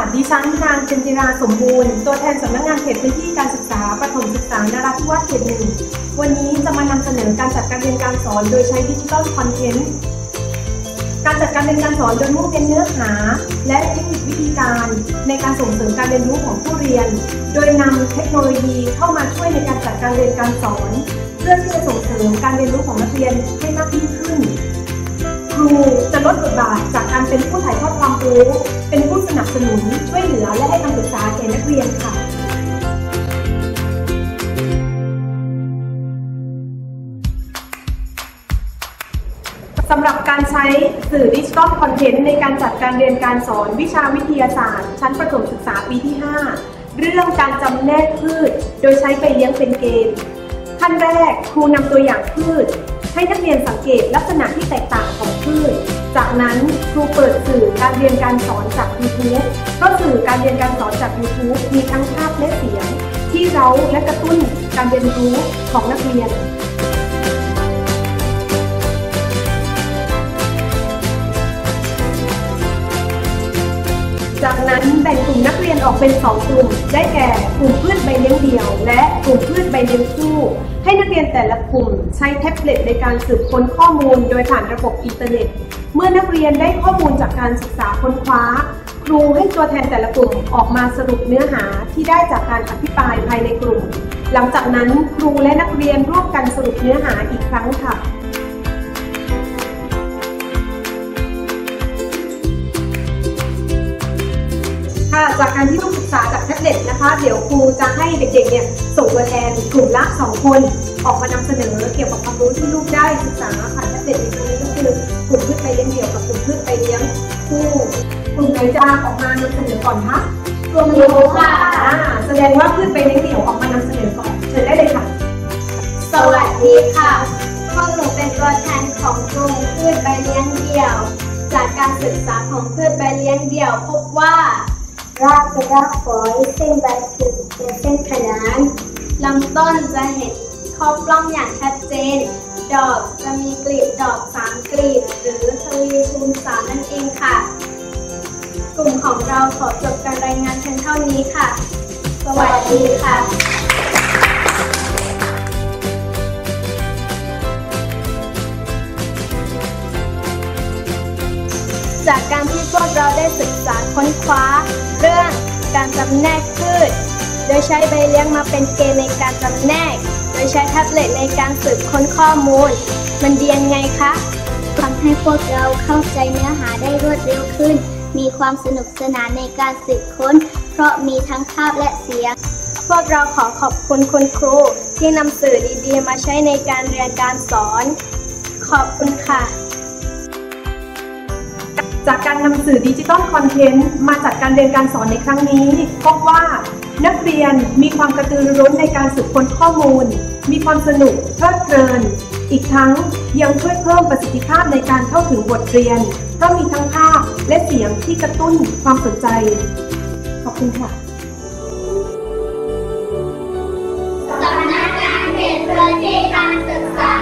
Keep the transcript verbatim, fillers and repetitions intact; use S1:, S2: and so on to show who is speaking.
S1: ดิฉันนางจันจิราสมบูรณ์ตัวแทนสำนักงานเขตพื้นที่การศึกษาประถมศึกษานราธิวาสเขตหนึ่งวันนี้จะมานำเสนอการจัดการเรียนการสอนโดยใช้ดิจิทัลคอนเทนต์การจัดการเรียนการสอนโดยมุ่งเน้นเนื้อหาและเทคนิควิธีการในการส่งเสริมการเรียนรู้ของผู้เรียนโดยนำเทคโนโลยีเข้ามาช่วยในการจัดการเรียนการสอนเพื่อที่จะส่งเสริมการเรียนรู้ของนักเรียนให้มากยิ่งขึ้นครูจะลดบทบาทจากการเป็นผู้ถ่ายทอดความรู้เป็นผู้สนับสนุนช่วยเหลือและให้คำปรึกษาแก่นักเรียนค่ะสำหรับการใช้สื่อดิจิทัลคอนเทนต์ในการจัดการเรียนการสอนวิชาวิทยาศาสตร์ชั้นประถมศึกษาปีที่ห้าเรื่องการจำแนกพืชโดยใช้ใบเลี้ยงเป็นเกณฑ์ขั้นแรกครูนำตัวอย่างพืชให้นักเรียนสังเกตลักษณะที่แตกต่างของพืชจากนั้นครูเปิดสื่อการเรียนการสอนจาก ยูทูบ เพราะสื่อการเรียนการสอนจาก ยูทูบ มีทั้งภาพและเสียงที่เร้าและกระตุ้นการเรียนรู้ของนักเรียนจากนั้นแบ่งกลุ่มนักเรียนออกเป็นสองกลุ่มได้แก่กลุ่มพืชใบเลี้ยงเดี่ยวและกลุ่มพืชใบเลี้ยงคู่ให้นักเรียนแต่ละกลุ่มใช้แท็บเล็ตในการสืบค้นข้อมูลโดยผ่านระบบอินเทอร์เน็ตเมื่อนักเรียนได้ข้อมูลจากการศึกษาค้นคว้าครูให้ตัวแทนแต่ละกลุ่มออกมาสรุปเนื้อหาที่ได้จากการอภิปรายภายในกลุ่มหลังจากนั้นครูและนักเรียนร่วมกันสรุปเนื้อหาอีกครั้งค่ะจากการที่ลูกศึกษาจากแท็บเล็ตนะคะเดี๋ยวครูจะให้เด็กๆเนี่ยส่งตัวแทนกลุ่มละสองคนออกมานำเสนอเกี่ยวกับความรู้ที่ลูกได้ศึกษาผ่านแท็บเล็ตในครั้งนี้ก็คือกลุ่มพืชใบเลี้ยงเดี่ยวกับกลุ่มพืชใบเลี้ยงคู่กลุ่มไหนจะออกมานำเสนอก่อนคะกลุ่มนี้ค่ะแสดงว่าพืชใบเลี้ยงเดี่ยวออกมานำเสนอก่อนเชิญได้เลยค่ะ
S2: สวัสดีค่ะพวกหนูเป็นตัวแทนของกลุ่มพืชใบเลี้ยงเดี่ยวจากการศึกษาของพืชใบเลี้ยงเดี่ยวพบว่ารากจะรากฝอยเส้นใบคือเป็นเส้นขนานลำต้นจะเห็นข้อปล้องอย่างชัดเจนดอกจะมีกลีบดอกสามกลีบหรือทวีคูณสามนั่นเองค่ะกลุ่มของเราขอจบการรายงานเพียงเท่านี้ค่ะสวัสดีค่ะจากการที่พวกเราได้ศึกษาค้นคว้าเรื่องการจำแนกพืชโดยใช้ใบเลี้ยงมาเป็นเกณฑ์ในการจำแนกโดยใช้แท็บเล็ตในการสืบค้นข้อมูลมันดียังไงคะทำให้พวกเราเข้าใจเนื้อหาได้รวดเร็วขึ้นมีความสนุกสนานในการสืบค้นเพราะมีทั้งภาพและเสียงพวกเราขอขอบคุณคุณครูที่นำสื่อดีๆมาใช้ในการเรียนการสอนขอบคุณค่ะ
S1: จากการนำสื่อดิจิทัลคอนเทนต์มาจัดการเรียนการสอนในครั้งนี้พบว่านักเรียนมีความกระตือรือร้นในการสืบค้นข้อมูลมีความสนุกเพลิดเพลินอีกทั้งยังช่วยเพิ่มประสิทธิภาพในการเข้าถึงบทเรียนเพราะมีทั้งภาพและเสียงที่กระตุ้นความสนใจขอบคุณค่ะ
S2: สำนักงานเขตพื้นที่การศึกษา